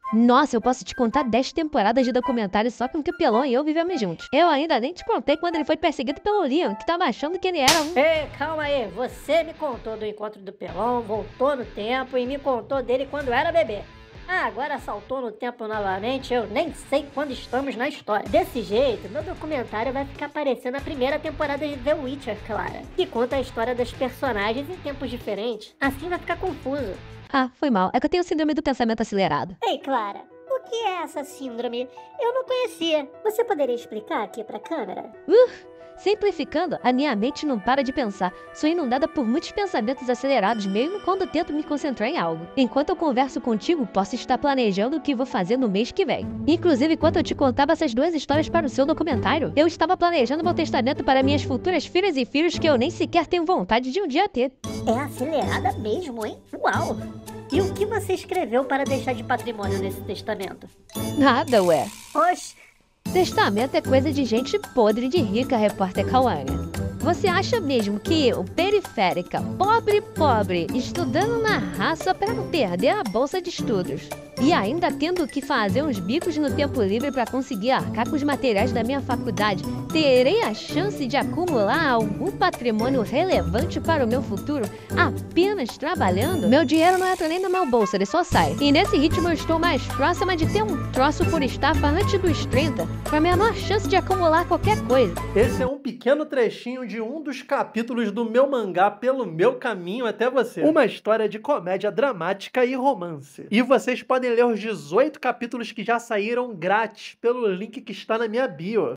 Nossa, eu posso te contar 10 temporadas de documentário só com que o Pelon e eu vivemos juntos. Eu ainda nem te contei quando ele foi perseguido pelo Leon, que tava achando que ele era um... Ei, calma aí, você me contou do encontro do Pelon, voltou no tempo e me contou dele quando era bebê. Ah, agora saltou no tempo novamente, eu nem sei quando estamos na história. Desse jeito, meu documentário vai ficar parecendo a primeira temporada de The Witcher, Clara, que conta a história dos personagens em tempos diferentes. Assim vai ficar confuso. Ah, foi mal. É que eu tenho síndrome do pensamento acelerado. Ei, Clara, o que é essa síndrome? Eu não conhecia. Você poderia explicar aqui pra câmera? Simplificando, a minha mente não para de pensar. Sou inundada por muitos pensamentos acelerados mesmo quando tento me concentrar em algo. Enquanto eu converso contigo, posso estar planejando o que vou fazer no mês que vem. Inclusive, enquanto eu te contava essas duas histórias para o seu documentário, eu estava planejando meu testamento para minhas futuras filhas e filhos que eu nem sequer tenho vontade de um dia ter. É acelerada mesmo, hein? Uau! E o que você escreveu para deixar de patrimônio nesse testamento? Nada, ué. Oxe, Testamento é coisa de gente podre de rica, repórter Cauane. Você acha mesmo que eu, periférica, pobre, estudando na raça para não perder a bolsa de estudos, e ainda tendo que fazer uns bicos no tempo livre para conseguir arcar com os materiais da minha faculdade, terei a chance de acumular algum patrimônio relevante para o meu futuro apenas trabalhando? Meu dinheiro não entra nem no meu bolso, ele só sai. E nesse ritmo eu estou mais próxima de ter um troço por estafa antes dos 30, com a menor chance de acumular qualquer coisa. Esse é um pequeno trechinho de um dos capítulos do meu mangá Pelo Meu Caminho Até Você. Uma história de comédia dramática e romance. E vocês podem ler os 18 capítulos que já saíram grátis pelo link que está na minha bio.